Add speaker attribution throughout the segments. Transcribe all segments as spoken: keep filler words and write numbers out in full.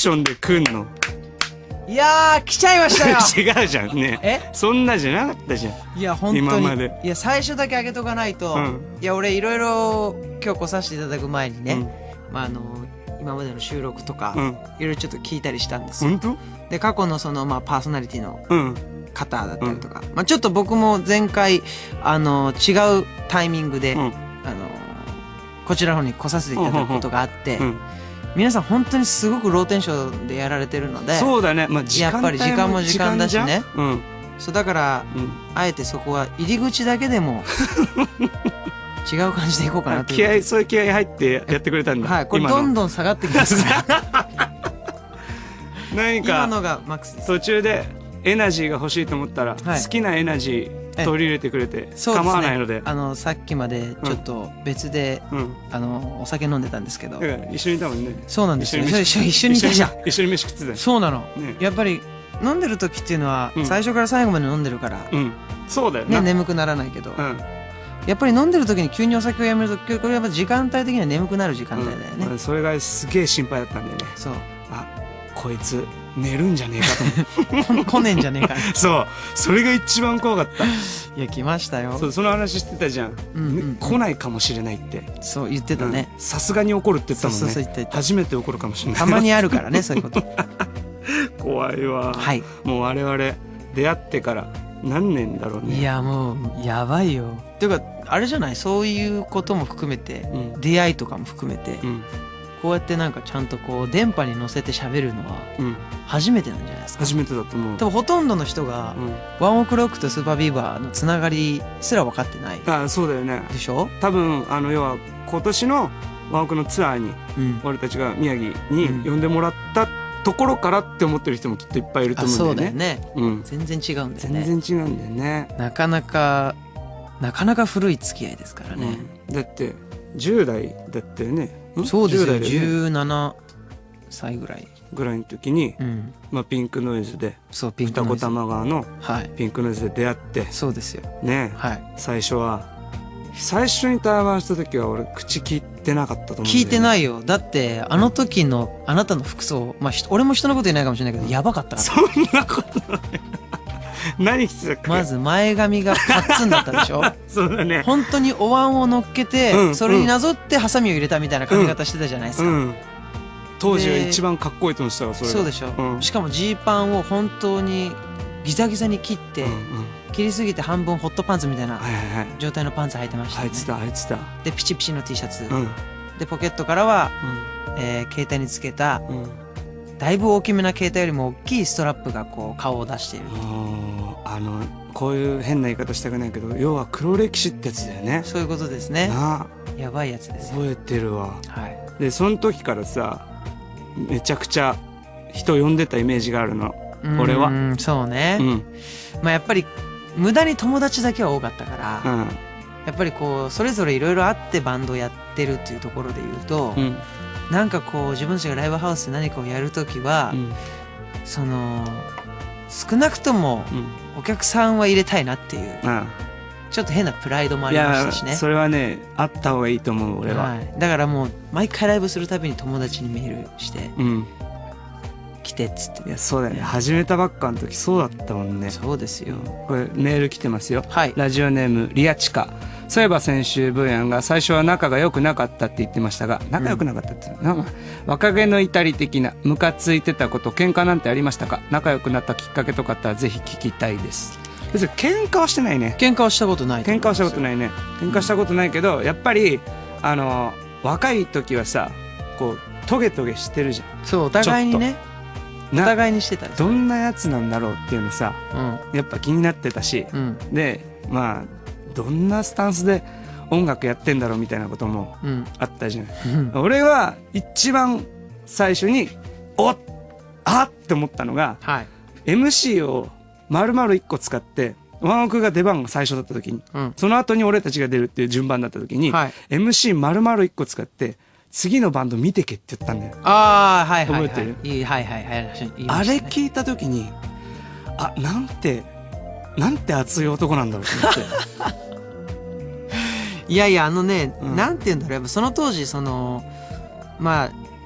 Speaker 1: ションで来んの？
Speaker 2: いやー来ちゃいましたよ
Speaker 1: 違うじゃんね。
Speaker 2: え
Speaker 1: そんなじゃなかったじゃん。
Speaker 2: いや本当
Speaker 1: 今ま
Speaker 2: に
Speaker 1: で。
Speaker 2: いや最初だけ上げとかないと、
Speaker 1: うん、
Speaker 2: いや俺いろいろ今日来させていただく前にね、
Speaker 1: うん、
Speaker 2: まああの今までの収録とか、
Speaker 1: うん、
Speaker 2: いろいろちょっと聞いたりしたんですよ。
Speaker 1: 本当？
Speaker 2: で過去のそのまあパーソナリティの
Speaker 1: うん
Speaker 2: 方だったりとか、うん、まあちょっと僕も前回あの違うタイミングで、うん、あのこちらの方に来させていただくことがあって、うんうん、皆さん本当にすごくローテンションでやられてるので、
Speaker 1: そうだね、まあ、時間
Speaker 2: やっぱり時間も時間だしね、
Speaker 1: うん、
Speaker 2: そうだから、うん、あえてそこは入り口だけでも違う感じでいこうかなという
Speaker 1: 気合、そういう気合入ってやってくれたんだ。
Speaker 2: はい、これどんどん下がってきますから
Speaker 1: 何か
Speaker 2: 今のがマックスです。
Speaker 1: 途中でエナジーが欲しいと思ったら、はい、好きなエナジー取り入れてくれて構わないので、
Speaker 2: あのさっきまでちょっと別で、うん、あのお酒飲んでたんですけど、
Speaker 1: だから一緒にいたもんね。
Speaker 2: そうなんですよ、一緒に一緒にいたじゃん。
Speaker 1: 一緒に飯食ってた。
Speaker 2: そうなの、ね、やっぱり飲んでる時っていうのは、うん、最初から最後まで飲んでるから、
Speaker 1: うん、そうだよね、
Speaker 2: 眠くならないけど、
Speaker 1: うん、
Speaker 2: やっぱり飲んでる時に急にお酒をやめると、これやっぱ時間帯的には眠くなる時間帯だよね、
Speaker 1: うん、それがすげえ心配だったんだよね。
Speaker 2: そう、
Speaker 1: あ、こいつ寝るんじゃねえかと
Speaker 2: 来ねえんじゃねえか
Speaker 1: そうそれが一番怖かった。
Speaker 2: いや来ましたよ。
Speaker 1: そう、その話してたじゃん、うんうんうん、来ないかもしれないって。
Speaker 2: そう言ってたね。
Speaker 1: さすがに怒るって言ったもんね。
Speaker 2: そうそうそう言った言った。
Speaker 1: 初めて怒るかもしれない。
Speaker 2: たまにあるからねそういうこと
Speaker 1: 怖いわ、はい、もう我々出会ってから何年だろうね。
Speaker 2: いやもうやばいよ。っていうかあれじゃない、そういうことも含めて、うん、出会いとかも含めて、うん、こうやってなんかちゃんとこう電波に乗せて喋るのは初めてなんじゃないですか。
Speaker 1: 初めてだと思う。
Speaker 2: 多分ほとんどの人が、うん、ワンオクロックとスーパービーバーのつながりすら分かってない。
Speaker 1: ああそうだよね。
Speaker 2: でしょ。
Speaker 1: 多分あの要は今年のワンオクのツアーに、うん、俺たちが宮城に呼んでもらったところからって思ってる人もきっといっぱいいると思うんだよね。
Speaker 2: あそうだよね、うん、全然違うんだよね。
Speaker 1: 全然違うんだよね。
Speaker 2: なかなかなかなか古い付き合いですからね、
Speaker 1: うん、だってじゅう代だったよね。
Speaker 2: そうですよ、じゅうななさいぐらい
Speaker 1: ぐらいの時に、うん、まあ、ピンクノイズで
Speaker 2: そうピンク
Speaker 1: 二子玉川のピンクノイズで出会って、
Speaker 2: はい、そうですよ
Speaker 1: ね、はい、最初は最初に対話した時は俺口聞いてなかったと思うんだよね。
Speaker 2: 聞いてないよ。だってあの時のあなたの服装、まあ、俺も人のこと言えないかもしれないけどやばかったから。
Speaker 1: そんなことない何着てたっけ。
Speaker 2: まず前髪がパッツンだったでしょ
Speaker 1: そうだね。
Speaker 2: 本当にお椀を乗っけて、うん、それになぞってハサミを入れたみたいな髪型してたじゃないですか、うんうん、
Speaker 1: 当時は一番かっこいいと思ってたからそれ。
Speaker 2: そうでしょ、うん、しかもジーパンを本当にギザギザに切って、うんうん、切りすぎて半分ホットパンツみたいな状態のパンツ履いてましたね。
Speaker 1: 履いてた履いてた。
Speaker 2: でピチピチの T シャツ、うん、でポケットからは、うん、えー、携帯につけた、うん、だいぶ大きめな携帯よりも大きいストラップがこう顔を出している。
Speaker 1: あのこういう変な言い方したくないけど要は黒歴史ってやつだよね。
Speaker 2: そういうことですね。
Speaker 1: な
Speaker 2: やばいやつですよ。
Speaker 1: 覚えてるわ、
Speaker 2: はい、
Speaker 1: でその時からさめちゃくちゃ人呼んでたイメージがあるの俺は。
Speaker 2: うんそうね、うん、まあやっぱり無駄に友達だけは多かったから、うん、やっぱりこうそれぞれいろいろあってバンドやってるっていうところで言うと、うん、なんかこう自分たちがライブハウスで何かをやるときは、うん、その少なくともお客さんは入れたいなっていう、うん、ちょっと変なプライドもありましたしね。
Speaker 1: いやそれはねあった方がいいと思う俺は、はい、
Speaker 2: だからもう毎回ライブするたびに友達にメールして、うん、来てっつって。
Speaker 1: いやそうだよね、始めたばっかの時そうだったもんね。
Speaker 2: そうですよ。
Speaker 1: これメール来てますよ、
Speaker 2: はい、
Speaker 1: ラジオネームリアチカ。そういえば先週ブーヤンが最初は仲が良くなかったって言ってましたが、仲良くなかったって、うん、なんか若気の至り的なムカついてたこと、喧嘩なんてありましたか。仲良くなったきっかけとかあったらぜひ聞きたいです。別に喧嘩はしてないね。
Speaker 2: 喧嘩はしたことない。
Speaker 1: 喧嘩はしたことないね。喧嘩したことないけど、やっぱりあの若い時はさこうトゲトゲしてるじゃん。
Speaker 2: そうお互いにね、お互いにしてた。
Speaker 1: どんなやつなんだろうっていうのさ、うん、やっぱ気になってたし、うん、でまあどんなスタンスで音楽やってんだろうみたいなこともあったじゃん、うん、俺は一番最初におっあって思ったのが、はい、エムシー を丸々いっこ使ってワンオクが出番が最初だった時に、うん、その後に俺たちが出るっていう順番だった時に、はい、エムシー 丸々いっこ使って次のバンド見てけって言ったんだよ。
Speaker 2: ああはいはいはい
Speaker 1: 覚えてる？
Speaker 2: いいはいはいはい、ね、
Speaker 1: あれ聞いた時にあなんてなんて熱い男なんだろうと思ってい
Speaker 2: やいやあのね、うん、なんて言うんだろう、やっぱその当時そのまあ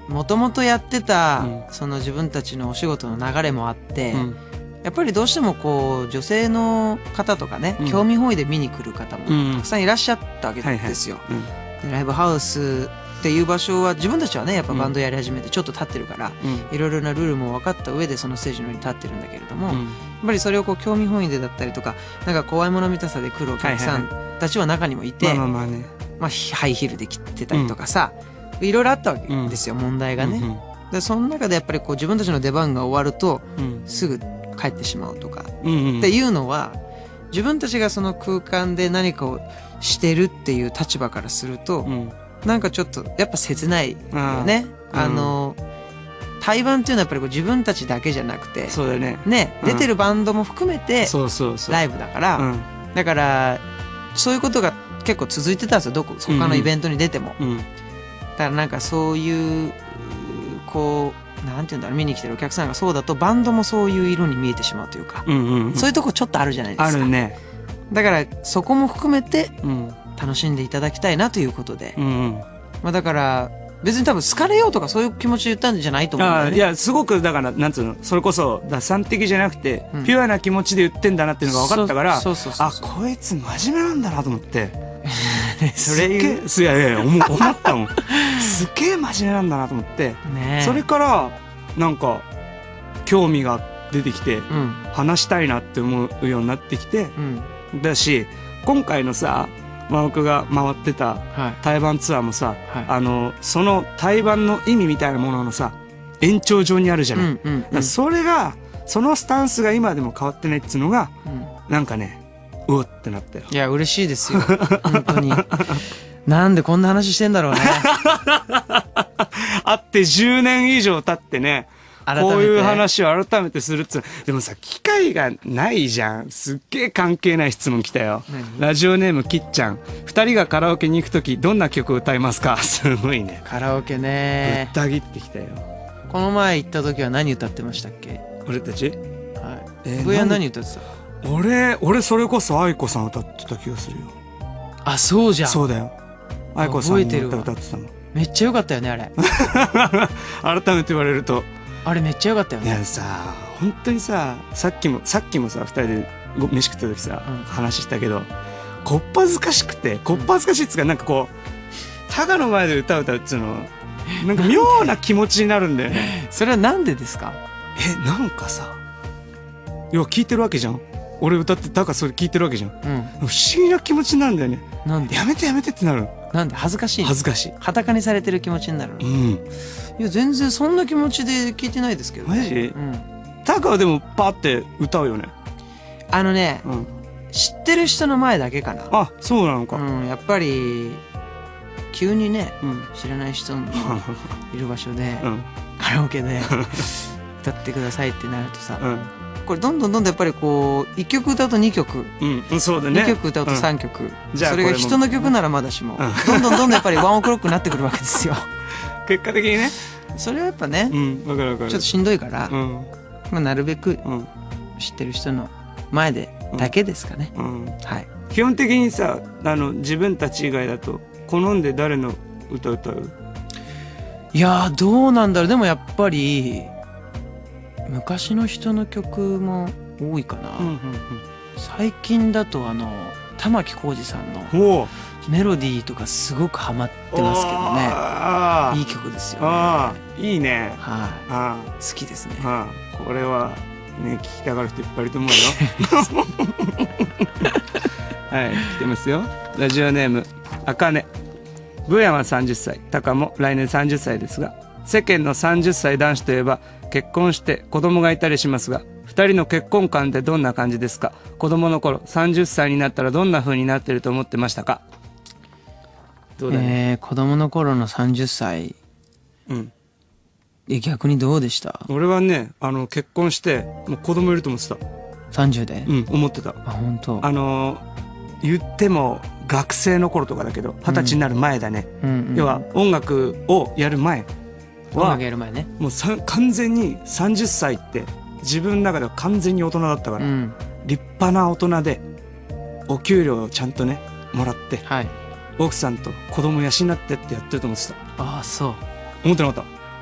Speaker 2: もともとやってた、うん、その自分たちのお仕事の流れもあって、うん、やっぱりどうしてもこう女性の方とかね、うん、興味本位で見に来る方もたくさんいらっしゃったわけですよ。でライブハウスっていう場所は自分たちはねやっぱバンドやり始めてちょっと経ってるから、うん、いろいろなルールも分かった上でそのステージの上に立ってるんだけれども、うん、やっぱりそれをこう興味本位でだったりとかなんか怖いもの見たさで来るお客さんたちは中にもいて、まあまあね、まあハイヒールで着てたりとかさ、うん、いろいろあったわけですよ、うん、問題がね、うんうん、でその中でやっぱりこう自分たちの出番が終わると、うん、すぐ帰ってしまうとか、うんうん、っていうのは自分たちがその空間で何かをしてるっていう立場からすると、うん、なんかちょっとやっぱ切ないよね。あ、あの、うん、対バンっていうのはやっぱりこう自分たちだけじゃなくて、
Speaker 1: そうだね。
Speaker 2: ね、うん、出てるバンドも含めてライブだから、うん、だからそういうことが結構続いてたんですよ。どこ他のイベントに出ても。うんうん、だからなんかそういうこうなんていうんだろう見に来てるお客さんがそうだとバンドもそういう色に見えてしまうというか、うんうんうん、そういうとこちょっとあるじゃないですか。
Speaker 1: あるね。
Speaker 2: だからそこも含めて楽しんでいただきたいなということで、うんうん、まあだから別に多分好かれようとかそういう気持ちで言ったんじゃないと思うんだよね。
Speaker 1: あいやすごくだからなんつうのそれこそ打算的じゃなくて、うん、ピュアな気持ちで言ってんだなっていうのが分かったから、あこいつ真面目なんだなと思ってそれ言ういやいやいや思ったもんすげえ真面目なんだなと思って、ね、それからなんか興味が出てきて、うん、話したいなって思うようになってきて、うん、だし今回のさ真岡が回ってた対バンツアーもさ、はい、あのその対バンの意味みたいなもののさ延長上にあるじゃない、うんうんうん、それがそのスタンスが今でも変わってないっつうのが、うん、なんかねうおってなったよ。
Speaker 2: いや嬉しいですよ本当になんでこんな話してんだろうね
Speaker 1: 会ってじゅうねん以上経ってねこういう話を改めてするっつうでもさ機会がないじゃん。すっげえ関係ない質問来たよ。ラジオネームきっちゃん。二人がカラオケに行くときどんな曲を歌いますか。すごいね
Speaker 2: カラオケね。
Speaker 1: ぶった切ってきたよ。
Speaker 2: この前行った時は何歌ってましたっけ
Speaker 1: 俺たち。
Speaker 2: はい、えー、上は何歌ってた。
Speaker 1: 俺俺それこそ愛子さん歌ってた気がするよ。
Speaker 2: あそうじゃん。
Speaker 1: そうだよ愛子さんの歌歌ってたの。
Speaker 2: めっちゃ良かったよねあれ
Speaker 1: 改めて言われると
Speaker 2: あれめっちゃ良かったよね。
Speaker 1: いやさ本当にささっきもさっきもさふたりで飯食った時さ、うん、話したけどこっぱずかしくてこっぱずかしいっつうかなんかこうタガの前で歌う歌うっつうのなんか妙な気持ちになるんだよね
Speaker 2: それはなんでですか。
Speaker 1: えなんかさいや聞いてるわけじゃん。俺歌ってタガそれ聞いてるわけじゃん、うん、不思議な気持ちになるんだよね。
Speaker 2: なんで。
Speaker 1: やめてやめてってなる。
Speaker 2: なんで恥ずかしい。
Speaker 1: 恥ずかしい。
Speaker 2: 裸にされてる気持ちになる。うん。いや全然そんな気持ちで聞いてないですけど、ね。
Speaker 1: マジ？うん。タカはでもパーって歌うよね。
Speaker 2: あのね、うん、知ってる人の前だけかな。
Speaker 1: あ、そうなのか。
Speaker 2: うん、やっぱり急にね、うん、知らない人のいる場所で、うん、カラオケで歌ってくださいってなるとさ。うんこれどんどんどんどんやっぱりこういっきょく歌うとにきょく、うん、そうだね、にきょく歌うとさんきょく、うん、それが人の曲ならまだしも、うん、どんどんどんどんやっぱりワンオクロックになってくるわけですよ
Speaker 1: 結果的にね。
Speaker 2: それはやっぱね、うん、わかるわかるちょっとしんどいから、うんまあ、なるべく知ってる人の前でだけですかね、うんうんはい、
Speaker 1: 基本的にさあの自分たち以外だと好んで誰の歌歌う。
Speaker 2: いやーどうなんだろう。でもやっぱり昔の人の曲も多いかな、うんうんうん、最近だとあの玉置浩二さんのメロディーとかすごくハマってますけどね。いい曲ですよね。あ
Speaker 1: いいね、
Speaker 2: はい、あ好きですね。あ
Speaker 1: これはね聞きたがる人いっぱいいると思うよはい来てますよ。ラジオネームあかね。ブーヤンはさんじゅっさいタカも来年さんじゅっさいですが世間のさんじゅっさい男子といえば結婚して子供がいたりしますがふたりの結婚観ってどんな感じですか。子供の頃さんじゅっさいになったらどんな風になってると思ってましたか。
Speaker 2: どうだね、えー、子供の頃のさんじゅっさい、うん、え逆にどうでした。
Speaker 1: 俺はねあの結婚してもう子供いると思ってた。
Speaker 2: さんじゅうで
Speaker 1: うん思ってた。
Speaker 2: あ本当。
Speaker 1: あの言っても学生の頃とかだけど二十歳になる前だね、うんうんうん、要は音楽をやる前
Speaker 2: 音楽やる前ね
Speaker 1: もうさ完全にさんじゅっさいって自分の中では完全に大人だったから、うん、立派な大人でお給料をちゃんとねもらって、はい、奥さんと子供養ってってやってると思ってた。
Speaker 2: ああそう
Speaker 1: 思ってなかった。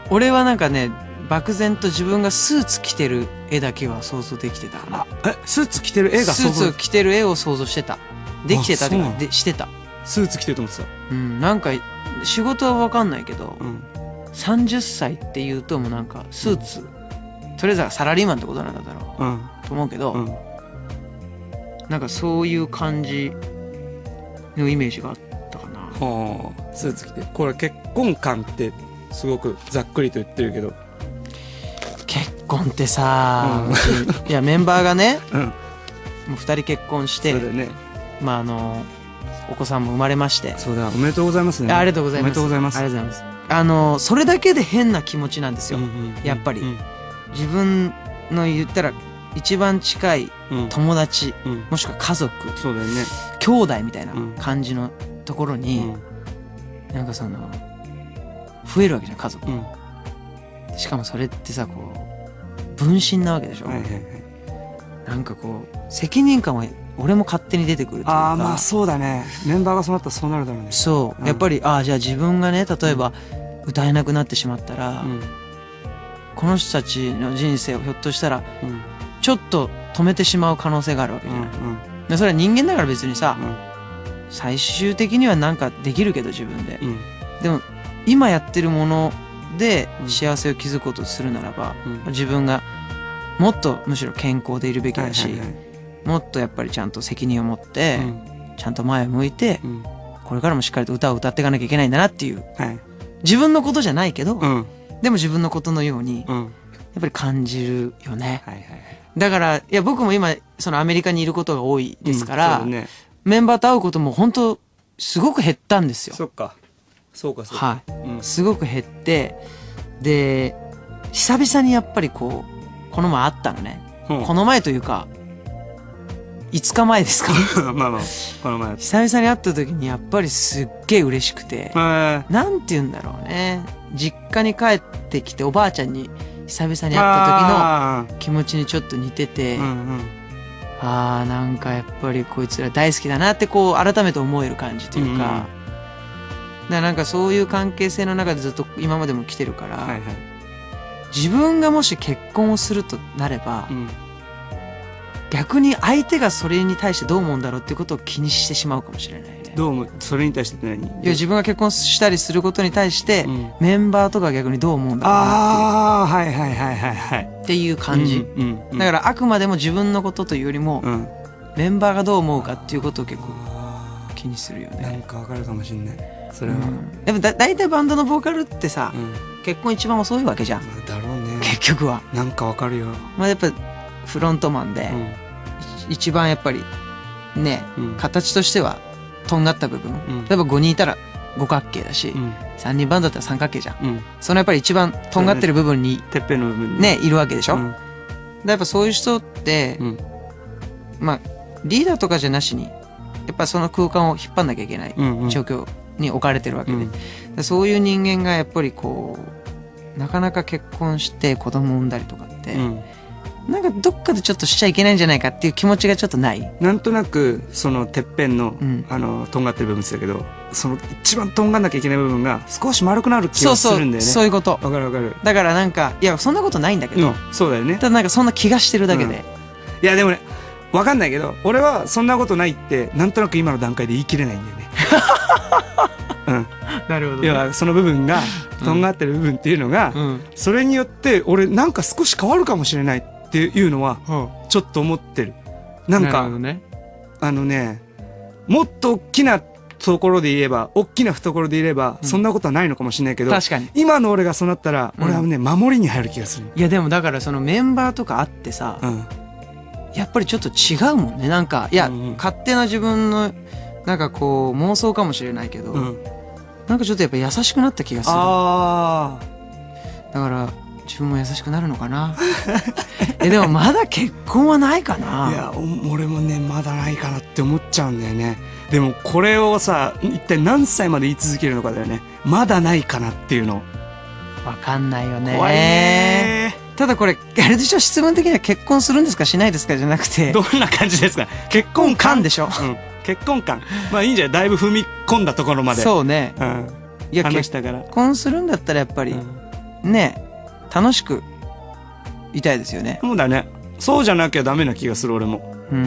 Speaker 2: 俺はなんかね漠然と自分がスーツ着てる絵だけは想像できてたかな。
Speaker 1: あえスーツ着てる絵が
Speaker 2: 想像スーツ着てる絵を想像してた。できてたっていうかでしてた。
Speaker 1: スーツ着てると思ってた。
Speaker 2: うんなんか仕事は分かんないけど、うん、さんじゅっさいっていうともうなんかスーツ、うん、とりあえずはサラリーマンってことなんだろう、うん、と思うけど、うん、なんかそういう感じのイメージがあったかな。
Speaker 1: はあスーツ着てこれ結婚観ってすごくざっくりと言ってるけど
Speaker 2: 結婚ってさ、うん、いやメンバーがね、うん、もうふたり結婚して
Speaker 1: そうだよね
Speaker 2: まああのお子さんも生まれまして
Speaker 1: そうだおめでとうございますね。
Speaker 2: ありがとうございます。
Speaker 1: おめでとうございます。
Speaker 2: ありがとうございます。あのそれだけで変な気持ちなんですよ、うんうんうん、やっぱり、うん、自分の言ったら一番近い友達、うん、もしくは家族、
Speaker 1: そうだよね
Speaker 2: 兄弟みたいな感じのところに、うん、なんかその増えるわけじゃん家族、うん、しかもそれってさこう分身なわけでしょ、はいはいはい、なんかこう責任感は俺も勝手に出てくるというか。
Speaker 1: ああまあそうだねメンバーがそうなったらそうなるだろうね。
Speaker 2: そう、うん、やっぱりああじゃあ自分がね例えば歌えなくなってしまったら、うん、この人たちの人生をひょっとしたらちょっと止めてしまう可能性があるわけじゃない、うんうん、でそれは人間だから別にさ、うん、最終的にはなんかできるけど自分で、うん、でも今やってるもので幸せを築くことをするならば、うん、自分がもっとむしろ健康でいるべきだし、はいはいはい、もっとやっぱりちゃんと責任を持って、うん、ちゃんと前を向いて、うん、これからもしっかりと歌を歌っていかなきゃいけないんだなっていう、はい、自分のことじゃないけど、うん、でも自分のことのように、うん、やっぱり感じるよね、はいはいはい、だからいや僕も今そのアメリカにいることが多いですから、うんね、メンバーと会うことも本当すごく減ったんですよ。
Speaker 1: そっかそうかそうか、
Speaker 2: はい、うん、すごく減ってで久々にやっぱりこうこの前会ったのね、うん、この前というかいつかまえですか
Speaker 1: まあまあこの前
Speaker 2: 久々に会った時にやっぱりすっげえ嬉しくて、なんて言うんだろうね、実家に帰ってきておばあちゃんに久々に会った時の気持ちにちょっと似てて、うんうん、あーなんかやっぱりこいつら大好きだなってこう改めて思える感じというか、うんうん、だからなんかそういう関係性の中でずっと今までも来てるから、はいはい、自分がもし結婚をするとなれば、うん、逆に相手がそれに対してどう思うんだろうっていうことを気にしてしまうかもしれないね。
Speaker 1: どうもそれに対して何？い
Speaker 2: や自分が結婚したりすることに対して、うん、メンバーとか逆にどう思うんだろうなっていう。あ
Speaker 1: あはいはいはいはいはい
Speaker 2: っていう感じ、うんうんうん、だからあくまでも自分のことというよりも、うん、メンバーがどう思うかっていうことを結構気にするよね。
Speaker 1: なんかわかるかもしれないそれは、うん、
Speaker 2: でもだ大体バンドのボーカルってさ、うん、結婚一番遅いわけじゃん、
Speaker 1: まあ、だろうね
Speaker 2: 結局は。
Speaker 1: なんかわかるよ、
Speaker 2: まあ、やっぱフロントマンで、うん、一番やっぱりね、うん、形としてはとんがった部分、うん、例えばごにんいたら五角形だし、うん、さんにんバンドだったら三角形じゃん、うん、そのやっぱり一番とんがってる部分に、
Speaker 1: ね、てっぺんの部分に
Speaker 2: ねいるわけでしょ、うん、やっぱそういう人って、うん、まあリーダーとかじゃなしにやっぱその空間を引っ張んなきゃいけない状況に置かれてるわけで、うんうん、そういう人間がやっぱりこうなかなか結婚して子供を産んだりとかって、うんなんかどっかでちょっとしちゃいけないんじゃないかっていう気持ちがちょっとない。
Speaker 1: なんとなくそのてっぺんの、うん、あのとんがってる部分だけどその一番とんがんなきゃいけない部分が少し丸くなる気がするんだよね。
Speaker 2: そうそうそういうこと。わ
Speaker 1: かるわかる。
Speaker 2: だからなんかいやそんなことないんだけど、うん、
Speaker 1: そうだよね。
Speaker 2: ただなんかそんな気がしてるだけで、うん、い
Speaker 1: やでもねわかんないけど俺はそんなことないってなんとなく今の段階で言い切れないんだよね。うん、なるほど、ね、要はその部分がとんがってる部分っていうのが、うん、それによって俺なんか少し変わるかもしれないっていうのはちょっと思ってる。なんか、ね、あのねもっと大きなところで言えば大きな懐で言えば、うん、そんなことはないのかもしれないけど
Speaker 2: 確かに
Speaker 1: 今の俺がそうなったら、うん、俺はね守りに入る気がする。
Speaker 2: いやでもだからそのメンバーとかあってさ、うん、やっぱりちょっと違うもんね。なんかいや、うんうん、勝手な自分のなんかこう妄想かもしれないけど、うん、なんかちょっとやっぱ優しくなった気がする。あだから自分も優しくなるのかなえでもまだ結婚はないかな。
Speaker 1: いや俺もねまだないかなって思っちゃうんだよね。でもこれをさ一体何歳まで言い続けるのかだよね。まだないかなっていうの
Speaker 2: わかんないよね。
Speaker 1: 怖いね。
Speaker 2: ただこれあれでしょ質問的には結婚するんですかしないですかじゃなくて
Speaker 1: どんな感じですか。結婚観
Speaker 2: でしょ、うん、
Speaker 1: 結婚観まあいいんじゃない。だいぶ踏み込んだところまで
Speaker 2: そうね、うん、いや
Speaker 1: 話したから
Speaker 2: 結婚するんだったらやっぱり、うんね楽しくいたいですよね。
Speaker 1: そうだね。そうじゃなきゃダメな気がする俺も。
Speaker 2: うん、うん、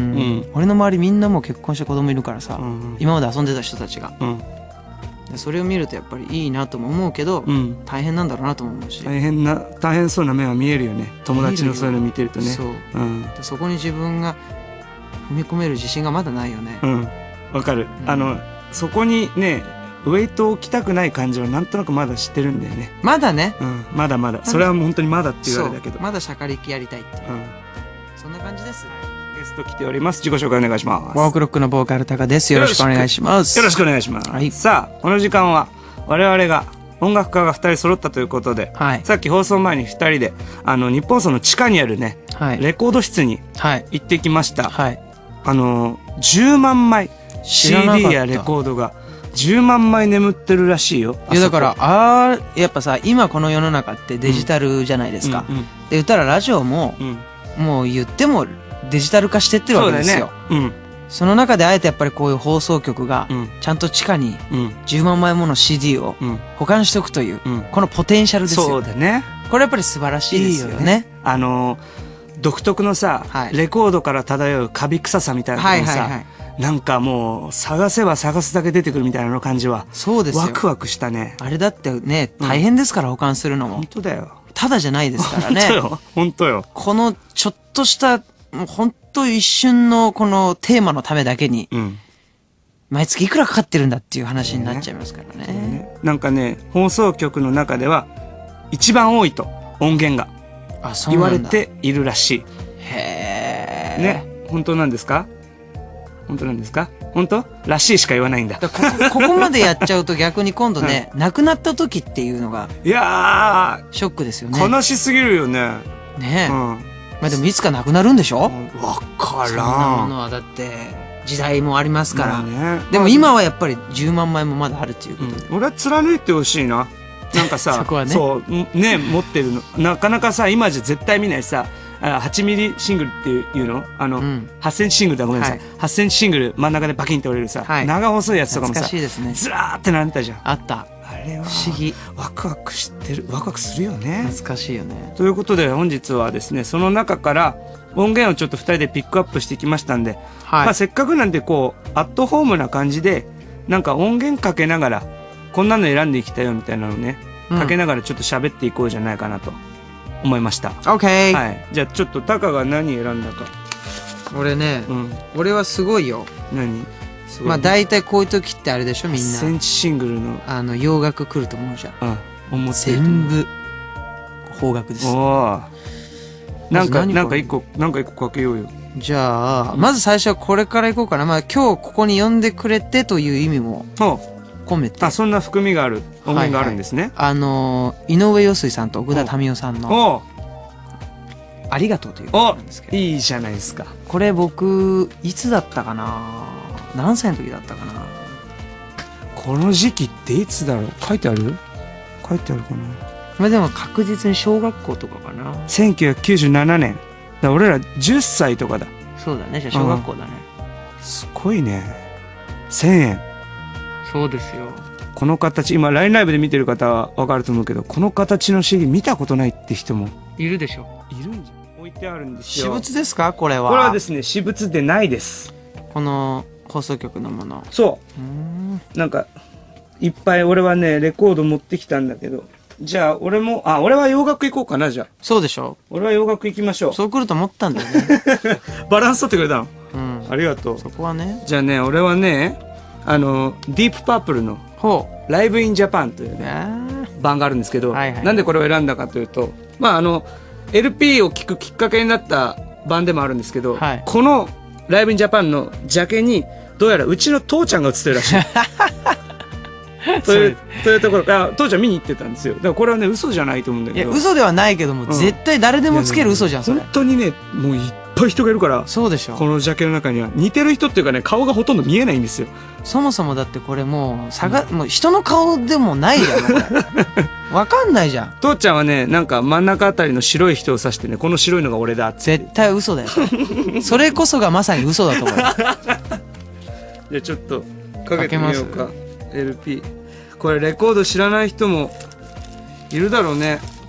Speaker 2: 俺の周りみんなもう結婚して子供いるからさ、うん、今まで遊んでた人たちが、うん、それを見るとやっぱりいいなとも思うけど、うん、大変なんだろうなとも思うし、
Speaker 1: 大変な大変そうな面は見えるよね、友達のそういうの見てるとね。
Speaker 2: そう、うん、そこに自分が踏み込める自信がまだないよね。
Speaker 1: うん、わかる、うん、あのそこにねウェイトを置きたくない感じはなんとなくまだ知ってるんだよね。
Speaker 2: まだね、
Speaker 1: うん、まだまだそれは本当にまだって言われたけど、
Speaker 2: まだしゃかりきやりたいっていう、うん、そんな感じです。
Speaker 1: ゲスト来ております。自己紹介お願いします。
Speaker 2: ワークロックのボーカルタカです。よろしくお願いします。
Speaker 1: よろしくお願いします、はい、さあこの時間は我々が音楽家がふたり揃ったということで、はい、さっき放送前にふたりであの日本層の地下にあるね、はい、レコード室に行ってきました、はい、あのじゅうまんまい シーディー やレコードがじゅうまんまい眠ってるらしいよ。
Speaker 2: いやだからあーやっぱさ今この世の中ってデジタルじゃないですか、うんうんうん、で言ったらラジオも、うん、もう言ってもデジタル化してってるわけですよ。 そ,、ねうん、その中であえてやっぱりこういう放送局がちゃんと地下にじゅうまんまいもの シーディー を保管しておくという、うん、このポテンシャルですよ。
Speaker 1: そうだね。
Speaker 2: これやっぱり素晴らしいですよね。いいよね。
Speaker 1: あの独特のさ、はい、レコードから漂うカビ臭さみたいなのさ、はいはいはい、なんかもう探せば探すだけ出てくるみたいなの感じはそうですよ。ワクワクしたね。
Speaker 2: あれだってね大変ですから、うん、保管するのも。
Speaker 1: 本当だよ。
Speaker 2: ただじゃないですからね。
Speaker 1: 本当よ本当よ。
Speaker 2: このちょっとしたもう本当一瞬のこのテーマのためだけに、うん、毎月いくらかかってるんだっていう話になっちゃいますからね。ね
Speaker 1: なんかね放送局の中では一番多いと音源が言われているらしい。へえ。ね本当なんですか？本当なんですか？本当らしいしか言わないんだ。
Speaker 2: だこ, ここまでやっちゃうと逆に今度ね、うん、亡くなった時っていうのが
Speaker 1: いや
Speaker 2: ショックですよね。
Speaker 1: 悲しすぎるよね。
Speaker 2: ねえ、うん、まあでもいつかなくなるんでしょ？わ
Speaker 1: からん。そん
Speaker 2: なものはだって時代もありますから、まあね、でも今はやっぱりじゅうまんまいもまだあるっていうことで、
Speaker 1: うん、俺は貫いてほしいな。なんかさそこはね、そうね持ってるのなかなかさ今じゃ絶対見ないさはちミリシングルっていうのあの、うん、はちセンチシングルだごめんなさい、はい、はちセンチシングル真ん中でバキンって折れるさ、はい、長細いやつとかもさ、ね、ずらーって並んでたじゃん。
Speaker 2: あった
Speaker 1: あれは
Speaker 2: 不思議。ワ
Speaker 1: クワクしてるワクワクするよね。
Speaker 2: 懐かしいよね。
Speaker 1: ということで本日はですねその中から音源をちょっとふたりでピックアップしてきましたんで、はいまあ、せっかくなんでこうアットホームな感じでなんか音源かけながらこんなの選んでいきたよみたいなのね、うん、かけながらちょっと喋っていこうじゃないかなと思いました。
Speaker 2: OK、
Speaker 1: はい、じゃあちょっとタカが何選んだか。
Speaker 2: 俺ね、うん、俺はすごいよ。
Speaker 1: 何すごい、ね、
Speaker 2: まあ大体こういう時ってあれでしょみんなはち
Speaker 1: センチシングルの
Speaker 2: あの洋楽来ると思うじゃん。
Speaker 1: あ思って
Speaker 2: 全部邦楽です。
Speaker 1: おなんかなんか一個なんか一個かけようよ。
Speaker 2: じゃあ、うん、まず最初はこれからいこうかな。まあ今日ここに呼んでくれてという意味も込めて。
Speaker 1: あそんな含みがある音源があるんですね。
Speaker 2: はいはい、あのー、井上陽水さんと奥田民生さんのありがとうということなんですけど。
Speaker 1: いいじゃないですか。
Speaker 2: これ僕いつだったかな。何歳の時だったかな。
Speaker 1: この時期っていつだろう。書いてある書いてあるかな。
Speaker 2: まあでも確実に小学校とかかな。
Speaker 1: せんきゅうひゃくきゅうじゅうななねんだ。俺らじゅっさいとかだ。
Speaker 2: そうだね。じゃあ小学校だね。
Speaker 1: すごいね。せんえん。
Speaker 2: そうですよ。
Speaker 1: この形今 ライン ライブで見てる方は分かると思うけどこの形の シーディー 見たことないって人も
Speaker 2: いるでしょ。
Speaker 1: いるんじゃん。置いてあるんですよ。
Speaker 2: 私物ですかこれは。
Speaker 1: これはですね私物でないです。
Speaker 2: この放送局のもの。
Speaker 1: そううーんなんかいっぱい俺はねレコード持ってきたんだけどじゃあ俺もあ俺は洋楽行こうかな。じゃあ
Speaker 2: そうでしょ。
Speaker 1: 俺は洋楽行きましょう。
Speaker 2: そう来ると思ったんだよね。
Speaker 1: バランス取ってくれたの、
Speaker 2: うん、
Speaker 1: ありがとう。
Speaker 2: そこはね。
Speaker 1: じゃあね俺はねあのディープパープルのライブインジャパンというね版があるんですけど、はいはい、なんでこれを選んだかというとまああの エルピー を聴くきっかけになった版でもあるんですけど、はい、このライブインジャパンのジャケにどうやらうちの父ちゃんが写ってるらしい。そういうそういうところから父ちゃん見に行ってたんですよ。だからこれはね嘘じゃないと思うんだけど。
Speaker 2: いや嘘ではないけども、うん、絶対誰でもつける嘘じゃんそれ。
Speaker 1: 本当にねもういっぱい人がいるから。
Speaker 2: そうでしょ。
Speaker 1: このジャケの中には似てる人っていうかね顔がほとんど見えないんですよ。
Speaker 2: そもそもだってこれもうさが、うん、もう人の顔でもないじゃんこれ。わかんないじゃん。
Speaker 1: 父ちゃんはねなんか真ん中あたりの白い人を指してねこの白いのが俺だって。
Speaker 2: 絶対嘘だよ。それこそがまさに嘘だと思う。
Speaker 1: じゃあちょっとかけてみようか。エルピー これレコード知らない人もいるだろうね。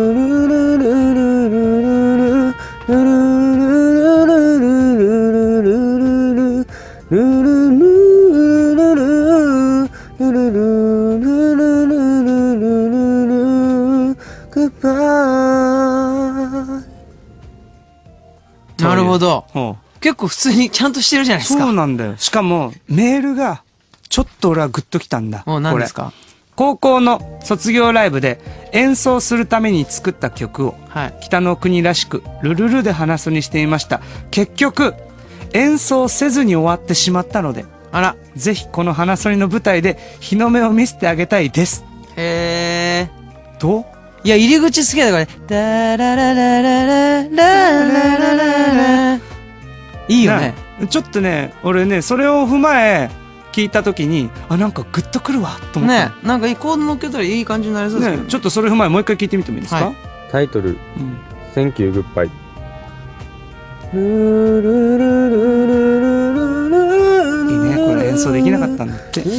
Speaker 2: なるほど。結構普通にちゃんとしてるじゃないですか。
Speaker 1: そうなんだよ。しかもメールがちょっと俺はグッときたんだ。
Speaker 2: お、何ですか？
Speaker 1: 高校の卒業ライブで演奏するために作った曲を、はい、北の国らしくルルルで話すにしていました。結局演奏せずに終わってしまったので、あら、ぜひこの花ソニの舞台で日の目を見せてあげたいです。
Speaker 2: へ
Speaker 1: ー。どう？
Speaker 2: いや、入り口好きだからね。ダラララララララララ。いいよね。
Speaker 1: ちょっとね、俺ね、それを踏まえ聞いたときに、あ、なんかグッとくるわと思って。
Speaker 2: ね、なんかコード乗っけたらいい感じになりそうですね。
Speaker 1: ちょっとそれ踏まえもう一回聞いてみてもいいですか？はい、
Speaker 3: タイトル、センキューグッバイ。
Speaker 1: いいね、これ演奏できなかったんだって。ね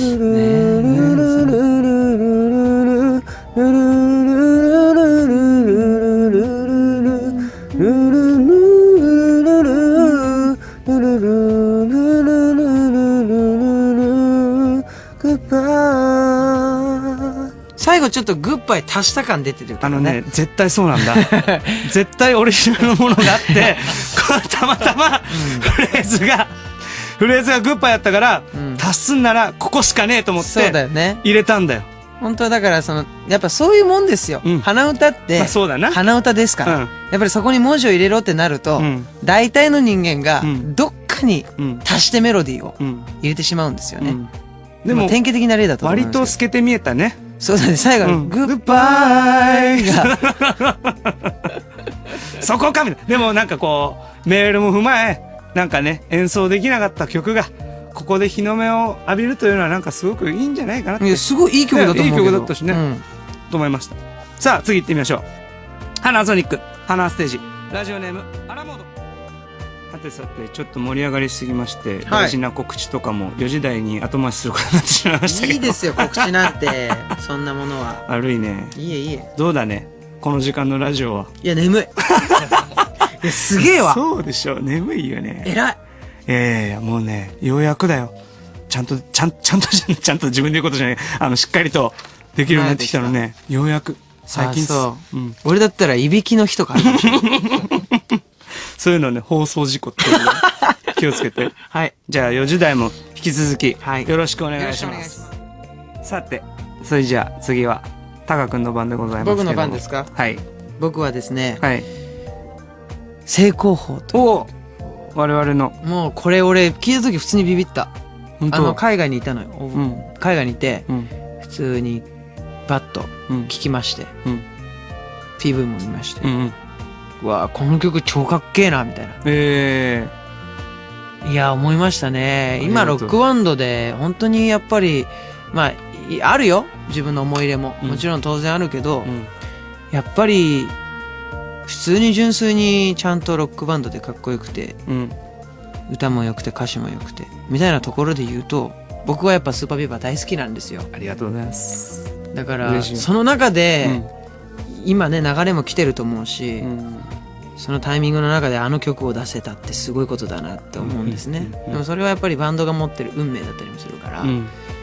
Speaker 2: 最後ちょっとグッバイ足した感出てるからね。
Speaker 1: あのね、絶対そうなんだ。絶対オリジナルのものがあってこれたまたまフレーズがフレーズがグッバイやったから、うん、足すんならここしかねえと思ってそうだよね、入れたんだよ。
Speaker 2: 本当だからそのやっぱそういうもんですよ、うん、鼻歌って、まあ、そうだな、鼻歌ですから、うん、やっぱりそこに文字を入れろってなると、うん、大体の人間がどっかに足してメロディーを入れてしまうんですよね、うん、
Speaker 1: でも
Speaker 2: 典型的な例だと思います。
Speaker 1: 割と透けて見えたね。
Speaker 2: そうだね、最後のグッバイが
Speaker 1: そこかみたいな。でもなんかこうメールも踏まえ、なんかね、演奏できなかった曲がここで日の目を浴びるというのはなんかすごくいいんじゃないかなって。
Speaker 2: いや、すごいいい曲だと思うけど、
Speaker 1: いい曲だったしね、うん、と思いました。さあ次行ってみましょう。花ソニック花ステージ、ラジオネームアラモード。さてさて、ちょっと盛り上がりすぎまして、はい、大事な告知とかもよじ台に後回しすることになってしまいましたけど。
Speaker 2: いいですよ、告知なんてそんなものは
Speaker 1: 悪いね。
Speaker 2: いいえいいえ。
Speaker 1: どうだね、この時間のラジオは。
Speaker 2: いや、眠いいや、すげえわ。
Speaker 1: そうでしょ、眠いよね。
Speaker 2: 偉い。
Speaker 1: ええー、もうね、ようやくだよ。ちゃんとちゃんちゃんとちゃんと自分で言うことじゃない、あのしっかりとできるようになってきたのね。ようやく最近。
Speaker 2: そう、うん、俺だったらいびきの日とかある
Speaker 1: そういうのね、放送事故っていうの気をつけて。はい。じゃあよじ台も引き続き、はい、よろしくお願いします。さて、それじゃあ次はタカ君の番でございますけど。
Speaker 2: 僕の番ですか？
Speaker 1: はい。
Speaker 2: 僕はですね、
Speaker 1: はい、
Speaker 2: 成功法と。
Speaker 1: お、我々の。
Speaker 2: もうこれ俺聞いた時普通にビビった。あの海外にいたのよ、うん、海外にいて、うん、普通にバッと聞きまして、うん、ピーブイ も見まして、うんうん、うわこの曲超かっけえなみたいな、えー、いや思いましたね。今ロックバンドで本当にやっぱりまああるよ、自分の思い入れももちろん当然あるけど、うん、やっぱり普通に純粋にちゃんとロックバンドでかっこよくて、うん、歌も良くて歌詞も良くてみたいなところで言うと、僕はやっぱスーパービーバー大好きなんですよ。
Speaker 1: ありがとうございます。
Speaker 2: だからその中で、うん、今ね流れも来てると思うし、うん、そのタイミングの中であの曲を出せたってすごいことだなって思うんですね、うんうんうんうん、でもそれはやっぱりバンドが持ってる運命だったりもするから、うん、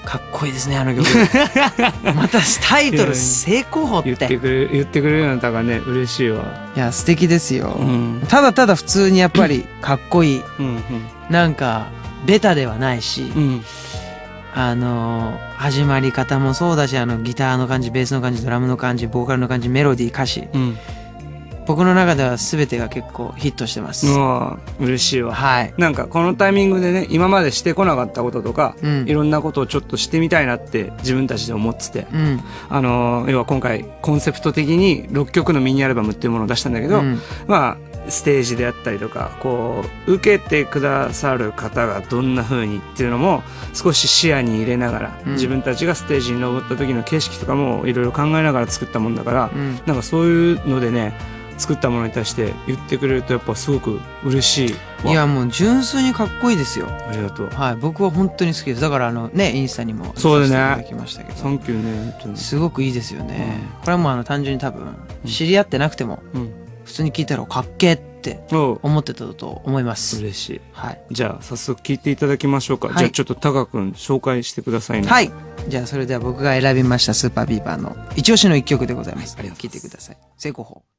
Speaker 2: かっこいいですねあの曲またタイトル成功法って
Speaker 1: 言ってくれ言ってくれるような歌がね嬉しいわ。
Speaker 2: いや素敵ですよ、
Speaker 1: うん、
Speaker 2: ただただ普通にやっぱりかっこいい
Speaker 1: うん、
Speaker 2: なんかベタではないし、
Speaker 1: うん、
Speaker 2: あの始まり方もそうだし、あのギターの感じ、ベースの感じ、ドラムの感じ、ボーカルの感じ、メロディー、歌詞、うん、僕の中では全てが結構ヒットしてます。
Speaker 1: うわ嬉しいわ。
Speaker 2: はい。
Speaker 1: なんかこのタイミングでね、今までしてこなかったこととか、うん、いろんなことをちょっとしてみたいなって自分たちで思ってて、うん、あの要は今回コンセプト的にろっきょくのミニアルバムっていうものを出したんだけど、うん、まあステージであったりとか、こう受けてくださる方がどんな風にっていうのも少し視野に入れながら、うん、自分たちがステージに登った時の景色とかもいろいろ考えながら作ったもんだから、うん、なんかそういうのでね、作ったものに対して言ってくれるとやっぱすごく嬉しい。
Speaker 2: いやもう純粋にかっこいいですよ。
Speaker 1: ありがとう。
Speaker 2: はい、僕は本当に好きです。だからあのね、インスタにも
Speaker 1: そうだね、い
Speaker 2: ただきましたけど、
Speaker 1: サンキューね、本当に
Speaker 2: すごくいいですよね、うん、これはもうあの単純に多分知り合ってなくても、うん、普通に聞いたらかっけーって思ってたと思います。
Speaker 1: 嬉しい。
Speaker 2: はい。
Speaker 1: じゃあ早速聞いていただきましょうか。はい、じゃあちょっとタカ君紹介してくださいね。
Speaker 2: はい。じゃあそれでは僕が選びましたスーパービーバーの一押しの一曲でございます。聞いてください。成功法。